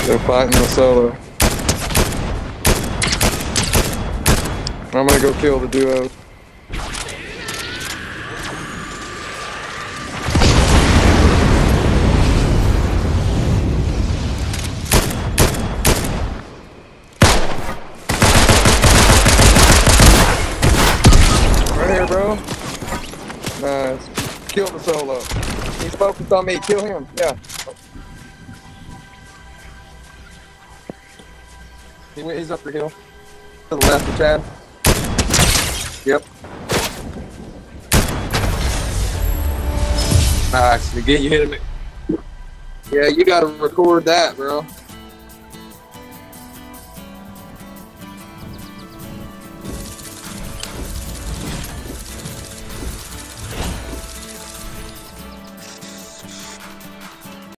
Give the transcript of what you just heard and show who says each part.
Speaker 1: They're fighting the solo. I'm gonna go kill the duo. Right here, bro. Nice. Kill the solo. He's focused on me. Kill him. Yeah. He's up the hill. To the left of Chad. Yep. Nice. Again, you hit him. Yeah, you gotta record that, bro.